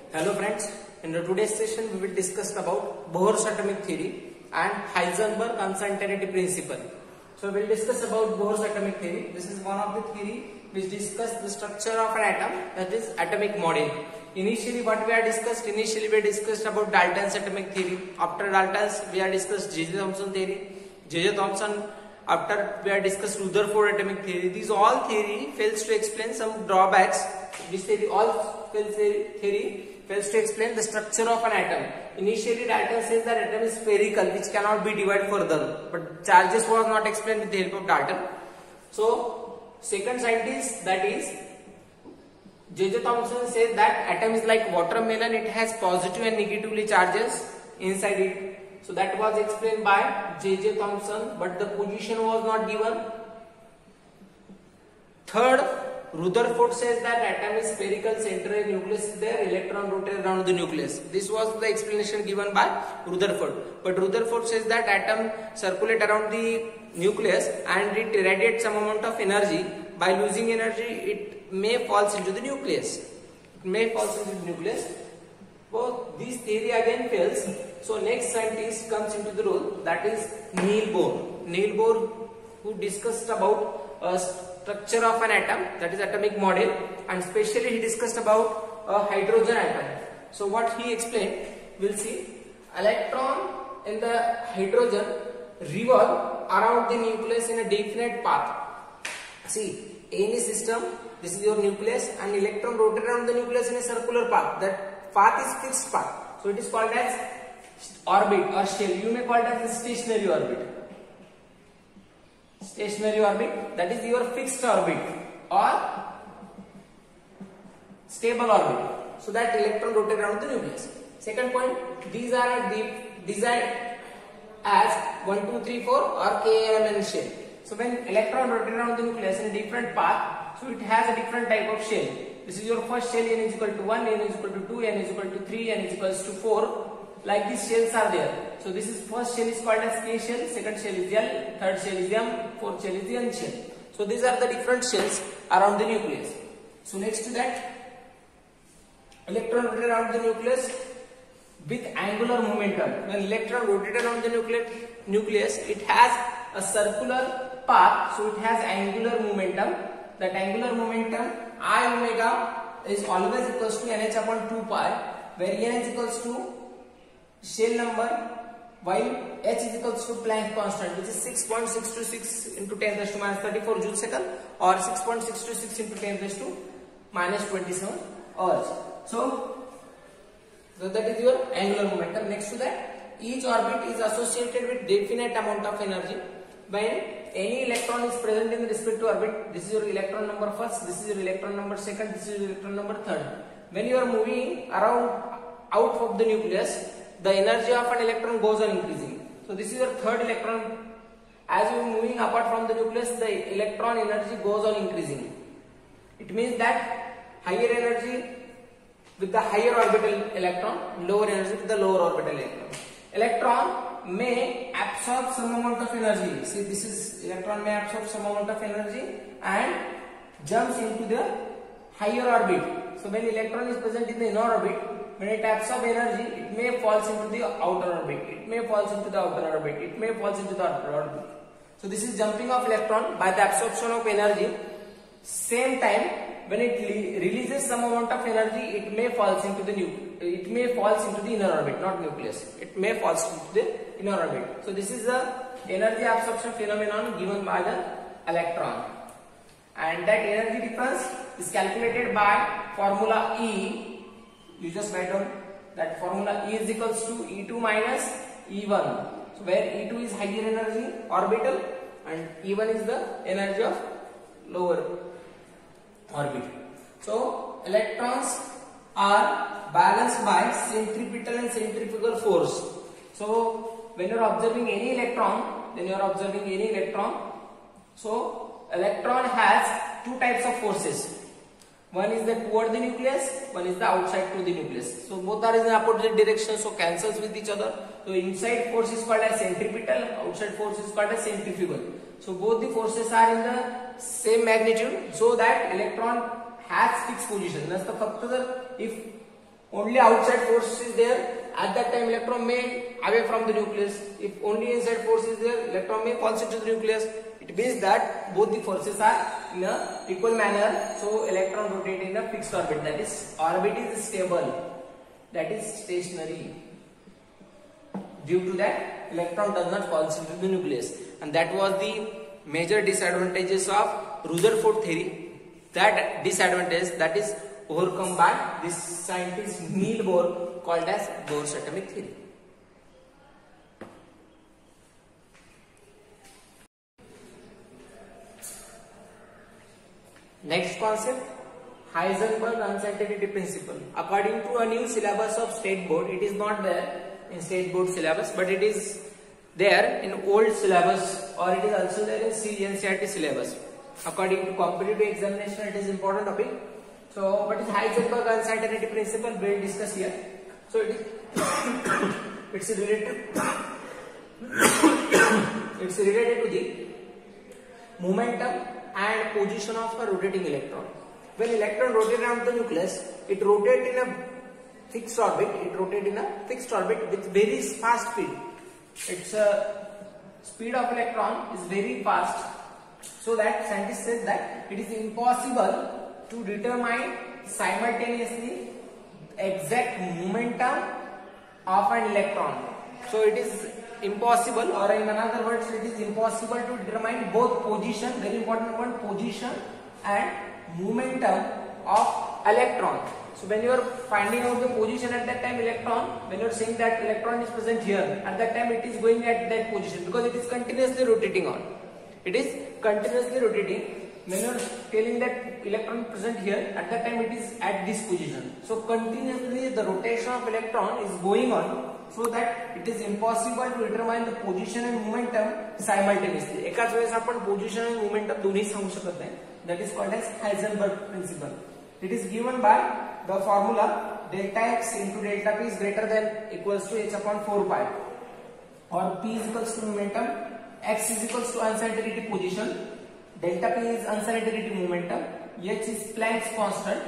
Hello friends, in today's session we will discuss about Bohr's atomic theory and Heisenberg uncertainty principle. So we will discuss about Bohr's atomic theory. This is one of the theory which discuss the structure of an atom, that is atomic model. Initially what we have discussed, we discussed about Dalton's atomic theory. After Dalton's we have discussed J.J. Thomson theory. J.J. Thomson, after we have discussed Rutherford atomic theory. These all theory fails to explain some drawbacks. This theory fails to explain the structure of an atom. Initially Dalton says that atom is spherical which cannot be divided further, but charges was not explained with the help of Dalton. So second scientist, that is J.J. Thomson, says that atom is like watermelon, it has positive and negatively charges inside it. So that was explained by J.J. Thomson, but the position was not given. Third, Rutherford says that atom is spherical, central nucleus is there, electron rotate around the nucleus. This was the explanation given by Rutherford. But Rutherford says that atom circulate around the nucleus and it radiates some amount of energy. By losing energy, it may falls into the nucleus. So this theory again fails. So next scientist comes into the role, that is Niels Bohr. Niels Bohr, who discussed about structure of an atom, that is atomic model, and specially he discussed about a hydrogen atom. So what he explained, we'll see. Electron in the hydrogen revolve around the nucleus in a definite path. See, any system, this is your nucleus, and electron rotate around the nucleus in a circular path. That path is fixed path. So it is called as orbit or shell. You may call it as a stationary orbit. Stationary orbit, that is your fixed orbit or stable orbit. So that electron rotate around the nucleus. Second point, these are designed as 1, 2, 3, 4 or KMN shell. So when electron rotate around the nucleus in a different path, so it has a different type of shell. This is your first shell, n is equal to 1, n is equal to 2, n is equal to 3, n is equals to 4. Like these shells are there. So this is first shell is called as K shell, second shell is L, third shell is M, fourth shell is the N shell. So these are the different shells around the nucleus. So next to that, electron rotate around the nucleus with angular momentum. When electron rotate around the nucleus, it has a circular path, so it has angular momentum. That angular momentum I omega is always equals to nh upon 2 pi, where n is equals to shell number while h is equals to Planck constant, which is 6.626 into 10 raised to minus 34 joule second or 6.626 into 10 raised to minus 27 hours. So that is your angular momentum. Next to that, each orbit is associated with definite amount of energy. When any electron is present in the respective orbit, this is your electron number first, this is your electron number second, this is your electron number third. When you are moving around out of the nucleus, the energy of an electron goes on increasing. So this is your third electron. As you are moving apart from the nucleus, the electron energy goes on increasing. It means that higher energy with the higher orbital electron, lower energy with the lower orbital electron. Electron may absorb some amount of energy. See, this is electron may absorb some amount of energy and jumps into the higher orbit. So when electron is present in the inner orbit, when it absorbs energy, it may falls into the outer orbit. It may falls into the outer orbit. It may falls into the outer orbit. So this is jumping of electron by the absorption of energy. Same time, when it releases some amount of energy, it may falls into the inner orbit, not nucleus. It may falls into the inner orbit. So this is the energy absorption phenomenon given by the electron. And that energy difference is calculated by formula E. You just write down that formula E is equals to E2 minus E1. So where E2 is higher energy orbital and E1 is the energy of lower orbit. So electrons are balanced by centripetal and centrifugal force. So when you are observing any electron, so electron has two types of forces. One is the toward the nucleus, one is the outside to the nucleus. So both are in the opposite direction, so cancels with each other. So inside force is called as centripetal, outside force is called as centrifugal. So both the forces are in the same magnitude, so that electron has fixed position. If only outside force is there, at that time electron may away from the nucleus. If only inside force is there, electron may fall into the nucleus. It means that both the forces are in a equal manner. So electron rotate in a fixed orbit, that is orbit is stable, that is stationary. Due to that, electron does not fall into the nucleus, and that was the major disadvantages of Rutherford theory. That disadvantage that is overcome by this scientist Niels Bohr, called as Bohr's atomic theory. Next concept, Heisenberg uncertainty principle. According to a new syllabus of State Board, it is not there in State Board syllabus, but it is there in old syllabus, or it is also there in NCERT syllabus. According to competitive examination, it is important topic. So, what is Heisenberg uncertainty principle? We will discuss here. So, it is it's related to the momentum and position of a rotating electron. When electron rotates around the nucleus, it rotates in a fixed orbit. It rotates in a fixed orbit with very fast speed. Its speed of electron is very fast, so that scientists said that it is impossible to determine simultaneously exact momentum of an electron. So it is impossible, or in another words, it is impossible to determine both position, very important one, position and momentum of electron. So when you are finding out the position at that time electron, when you are saying that electron is present here, at that time it is going at that position, because it is continuously rotating on. It is continuously rotating. When you are telling that electron present here, at that time it is at this position. So continuously the rotation of electron is going on, so that it is impossible to determine the position and momentum simultaneously. एकाच वेळेस आपण position and momentum दोन्ही सांगू शकत नाही. That is called as Heisenberg principle. It is given by the formula delta x into delta p is greater than equals to h upon 4 pi, or p is equals to momentum, x is equals to uncertainty position, delta p is uncertainty momentum, h is Planck's constant,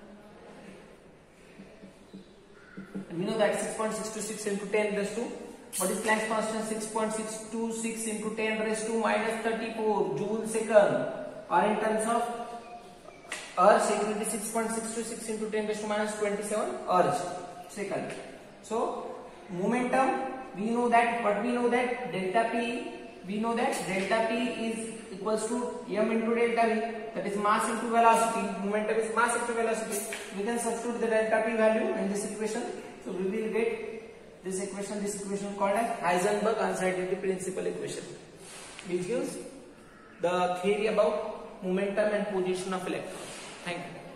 and we know that 6.626 into 10 raised to, what is Planck's constant? 6.626 into 10 raised to minus 34 joule second, or in terms of Earth, it will be 6.626 into 10 raised to minus 27 Earth second. So momentum, we know that, but we know that delta p, we know that delta p is equals to m into delta v, that is mass into velocity. Momentum is mass into velocity. We can substitute the delta p value in this equation, so we will get this equation called as Heisenberg uncertainty principle equation, which gives the theory about momentum and position of electron. Thank you.